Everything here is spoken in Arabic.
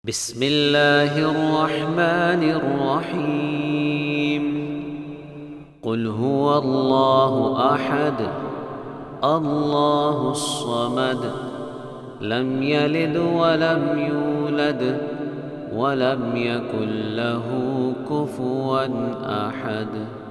بسم الله الرحمن الرحيم. قل هو الله أحد الله الصمد لم يلد ولم يولد ولم يكن له كفوا أحد.